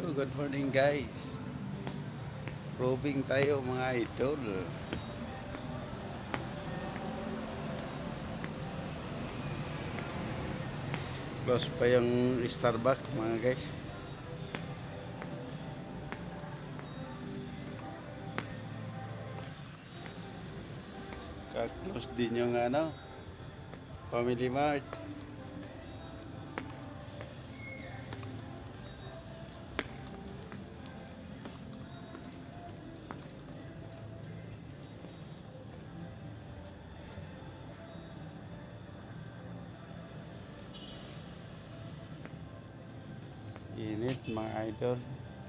Good morning guys. Probing tayo mga idol. Close pa yung Starbucks mga guys. Close din yung Family Mart. Init mga idol.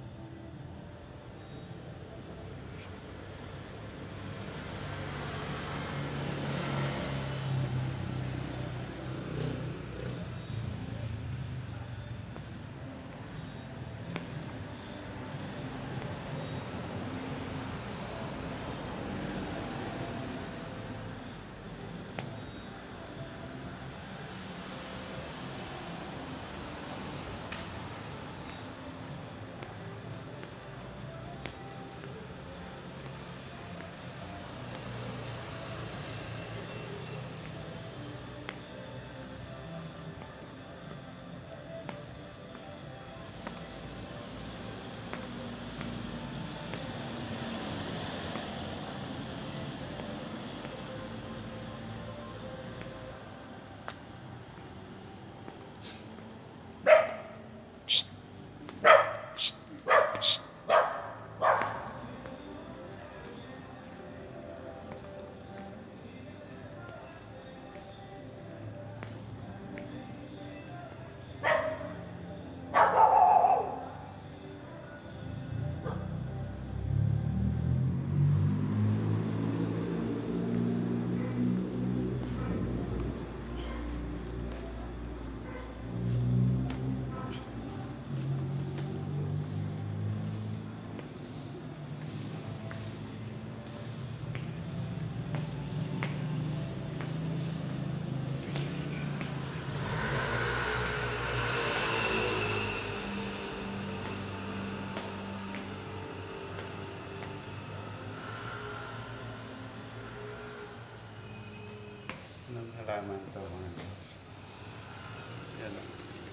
Anong halaman to mga guys? Yan o.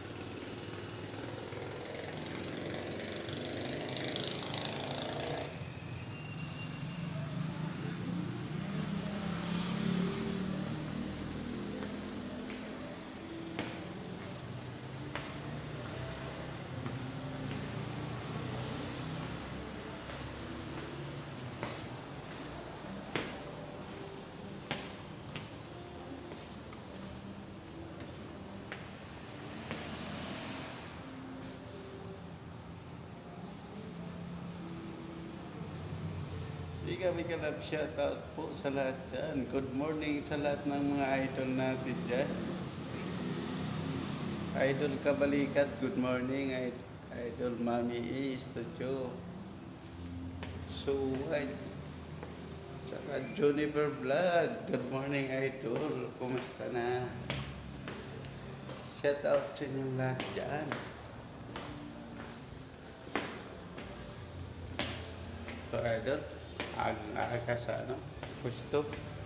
Big love shoutout po sa lahat dyan. Good morning sa lahat ng mga idol natin dyan. Idol Kabalikat, good morning. Idol Mami E, Studio. So, saka Juniper Vlog, good morning idol. Kumusta na? Shoutout sa inyong lahat dyan. So, idol, aga sa pwesto.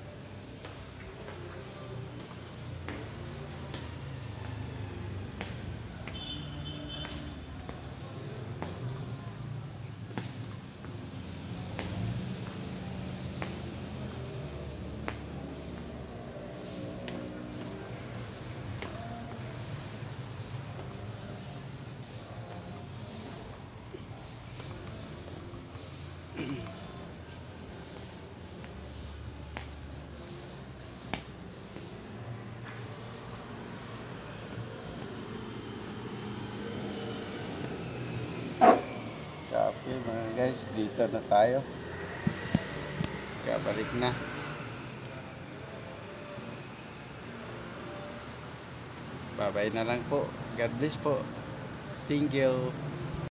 Okay mga guys, dito na tayo. Kaya balik na. Bye-bye na lang po. God bless po. Thank you.